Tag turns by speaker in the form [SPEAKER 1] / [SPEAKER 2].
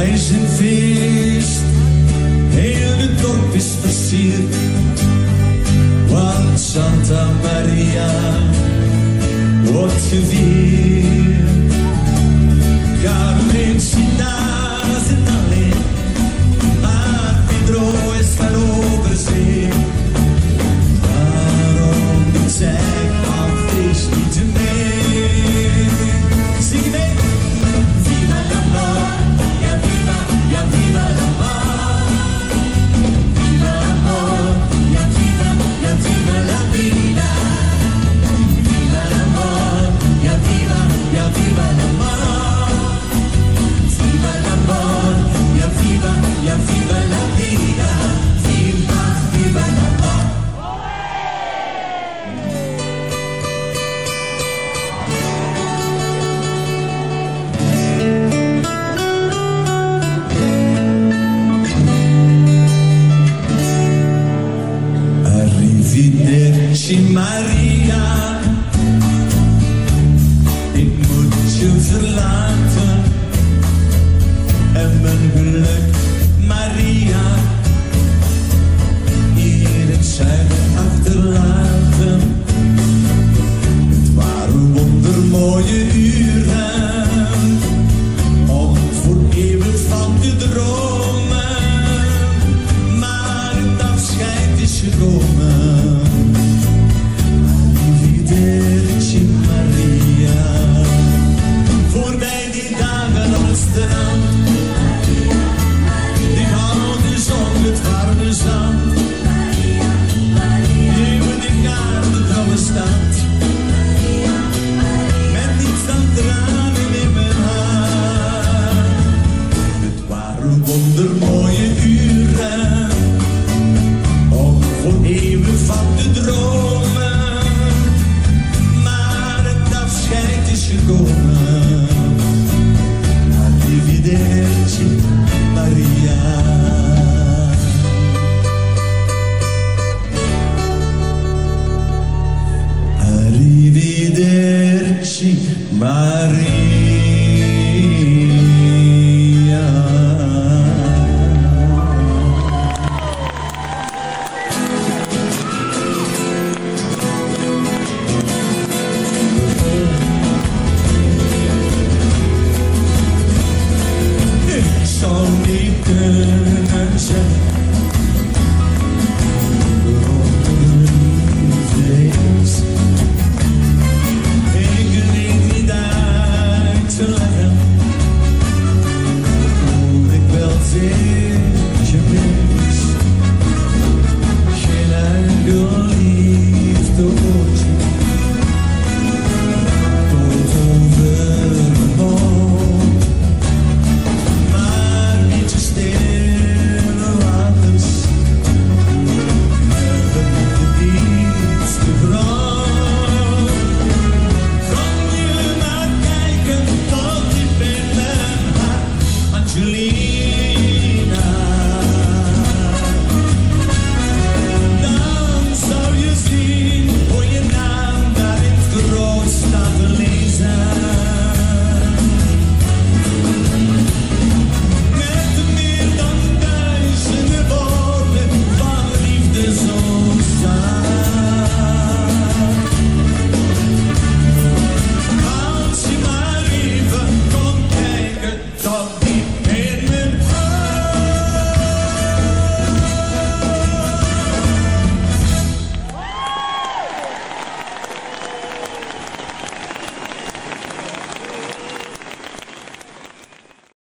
[SPEAKER 1] wij zijn feest, heel het dorp is versierd, want Santa Maria wordt gevierd. Carmencina's en alleen, maar Pedro is van overzee. Waarom doet zij aan feest niet mee? Zing mee! Viva l'amor, ja viva l'amor. Viva l'amor, ja viva la vida. Viva l'amor, ja viva l'amor. Viva l'amor, ja viva la vida. Viva l'amor. Arrivederci Maria, ik moet je verlaten en mijn geluk Maria hier in het zuiden achterlaten. Het waren wondermooie uren om voor eeuwig van te dromen, maar het afscheid is gekomen. Arrivederci Maria, voorbij die dagen op het strand, die gouden zon, het warme zand, eeuwig naar de trouwe stad, met niets dan tranen in mijn hart. Het waren wondermooie uren om voor eeuwig van te dromen, maar het afscheid is gekomen. Arrivederci Maria. Arrivederci Maria.